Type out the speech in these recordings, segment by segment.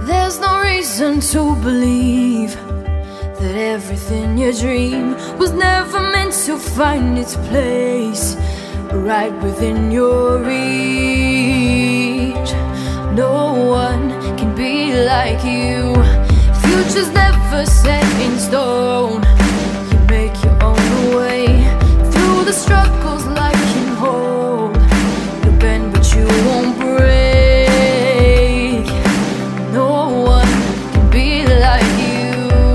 There's no reason to believe that everything you dream was never meant to find its place right within your reach. No one can be like you. Future's never set in stone. You make your own way through the struggles life can hold. You bend but you won't break. No one can be like you.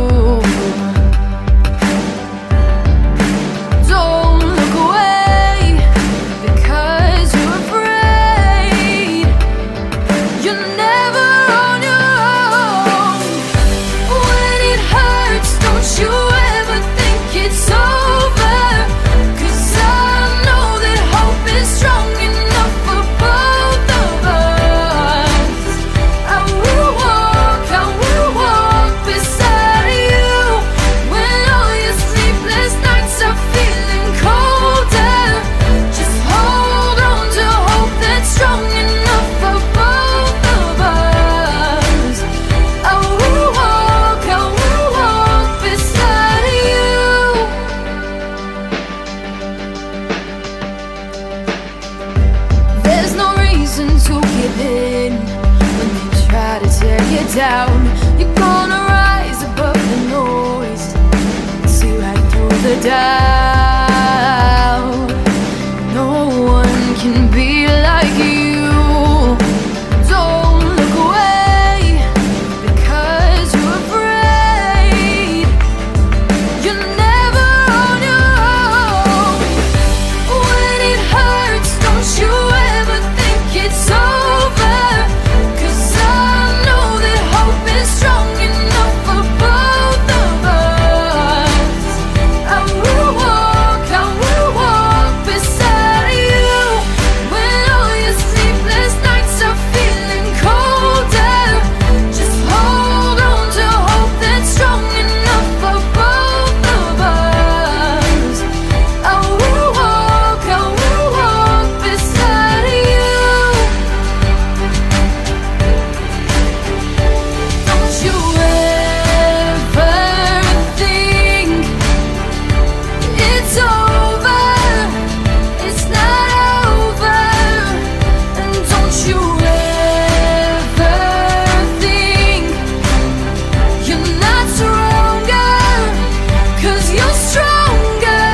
Don't look away because you're afraid. You're never on your own. When it hurts, don't you ever think it's over, 'cause I know that hope is strong enough for both of us. I will walk beside you when all your sleepless nights are feeling colder. Just hold on to hope that's strong enough for both of us. I will walk beside you. There's no reason to give in when they try to tear you down. You're gonna rise above the noise and see right through the doubt. No one can be like you. Don't look away because you're afraid. You're never on your own. When it hurts, don't you ever think it's over, 'cause I know that hope is strong enough for both of us. I will walk beside you when all your sleepless nights are feeling colder. Just hold on to hope that's strong enough for both of us. I will walk beside you. Don't you ever think it's over. It's not over. And don't you ever think you're not stronger, 'cause you're stronger.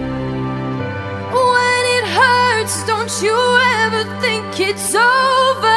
When it hurts, don't you ever think it's over.